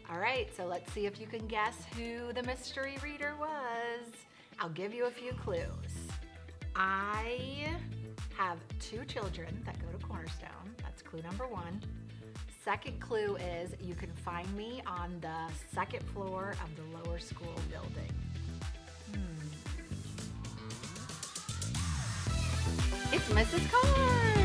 All right, so let's see if you can guess who the mystery reader was. I'll give you a few clues. I have 2 children that go to Cornerstone. That's clue number 1. Second clue is you can find me on the 2nd floor of the lower school building. It's Mrs. Carr.